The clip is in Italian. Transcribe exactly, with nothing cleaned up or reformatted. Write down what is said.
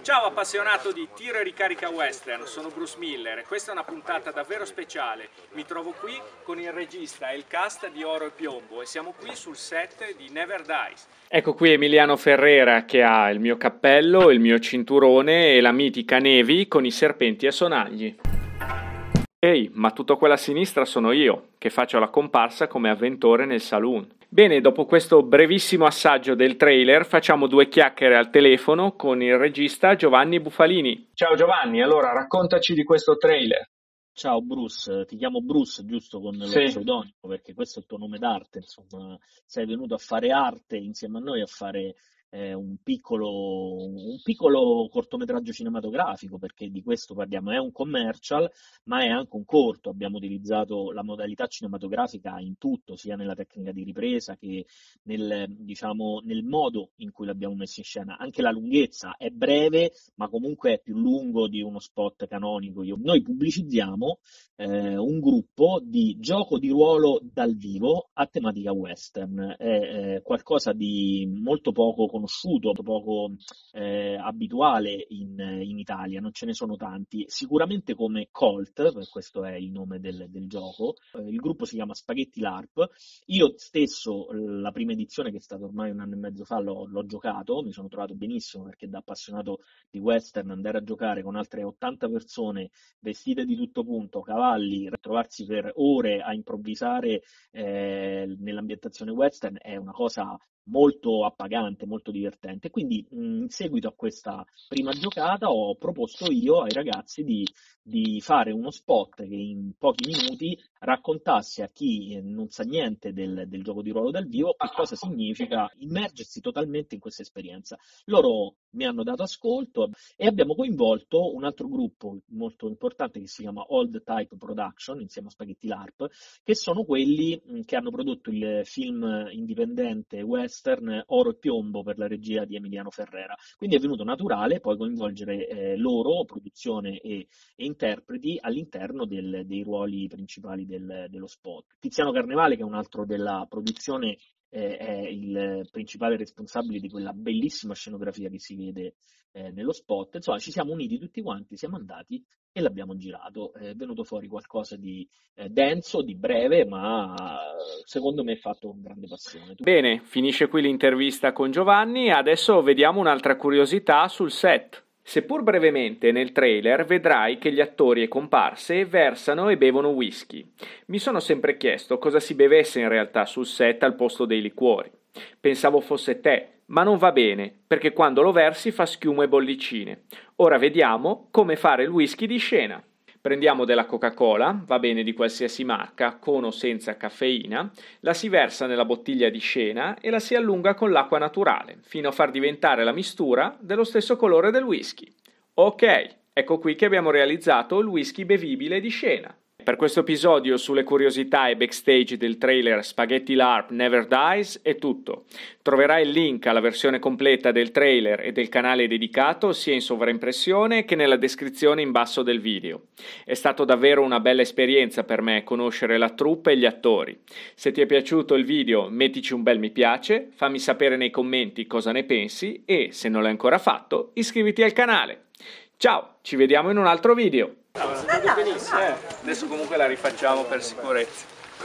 Ciao appassionato di tiro e ricarica western, sono Bruce Miller e questa è una puntata davvero speciale. Mi trovo qui con il regista e il cast di Oro e Piombo e siamo qui sul set di Never Dies. Ecco qui Emiliano Ferrera che ha il mio cappello, il mio cinturone e la mitica Navy con i serpenti a sonagli. Ehi, ma tutto quella a sinistra sono io, che faccio la comparsa come avventore nel saloon. Bene, dopo questo brevissimo assaggio del trailer facciamo due chiacchiere al telefono con il regista Giovanni Bufalini. Ciao Giovanni, allora raccontaci di questo trailer. Ciao Bruce, ti chiamo Bruce giusto con lo Sì. pseudonimo perché questo è il tuo nome d'arte, insomma, sei venuto a fare arte insieme a noi a fare eh, un piccolo, un piccolo cortometraggio cinematografico, perché di questo parliamo, è un commercial ma è anche un corto, abbiamo utilizzato la modalità cinematografica in tutto, sia nella tecnica di ripresa che nel, diciamo, nel modo in cui l'abbiamo messo in scena, anche la lunghezza è breve ma comunque è più lungo di uno spot canonico. Io, noi pubblicizziamo eh, un gruppo di gioco di ruolo dal vivo a tematica western, è eh, qualcosa di molto poco conosciuto, molto poco eh, abituale in, in Italia, non ce ne sono tanti, sicuramente come Colt, questo è il nome del, del gioco, eh, il gruppo si chiama Spaghetti LARP, io stesso la prima edizione che è stata ormai un anno e mezzo fa l'ho, l'ho giocato, mi sono trovato benissimo perché da appassionato di western andare a giocare con altre ottanta persone vestite di tutto punto, cavalli, trovarsi per ore a improvvisare eh, nell'ambientazione western è una cosa molto appagante, molto divertente. Quindi mh, in seguito a questa prima giocata ho proposto io ai ragazzi di, di fare uno spot che in pochi minuti raccontasse a chi eh, non sa niente del, del gioco di ruolo dal vivo che cosa significa immergersi totalmente in questa esperienza. Loro mi hanno dato ascolto e abbiamo coinvolto un altro gruppo molto importante che si chiama Old Type Production insieme a Spaghetti LARP, che sono quelli mh, che hanno prodotto il film indipendente western Oro e Piombo per la regia di Emiliano Ferrera. Quindi è venuto naturale poi coinvolgere eh, loro, produzione e, e interpreti all'interno del, dei ruoli principali del, dello spot. Tiziano Carnevale, che è un altro della produzione, eh, è il principale responsabile di quella bellissima scenografia che si vede eh, nello spot. Insomma, ci siamo uniti tutti quanti, siamo andati e l'abbiamo girato. È venuto fuori qualcosa di eh, denso, di breve, ma secondo me è fatto con grande passione. Bene, finisce qui l'intervista con Giovanni, adesso vediamo un'altra curiosità sul set. Seppur brevemente nel trailer vedrai che gli attori e comparse versano e bevono whisky. Mi sono sempre chiesto cosa si bevesse in realtà sul set al posto dei liquori. Pensavo fosse tè, ma non va bene, perché quando lo versi fa schiuma e bollicine. Ora vediamo come fare il whisky di scena. Prendiamo della Coca-Cola, va bene di qualsiasi marca, con o senza caffeina, la si versa nella bottiglia di scena e la si allunga con l'acqua naturale, fino a far diventare la mistura dello stesso colore del whisky. Ok, ecco qui che abbiamo realizzato il whisky bevibile di scena. Per questo episodio sulle curiosità e backstage del trailer Spaghetti LARP Never Dies è tutto. Troverai il link alla versione completa del trailer e del canale dedicato sia in sovraimpressione che nella descrizione in basso del video. È stato davvero una bella esperienza per me conoscere la troupe e gli attori. Se ti è piaciuto il video mettici un bel mi piace, fammi sapere nei commenti cosa ne pensi e, se non l'hai ancora fatto, iscriviti al canale. Ciao, ci vediamo in un altro video! No, è stato benissimo. Eh, adesso comunque la rifacciamo per sicurezza.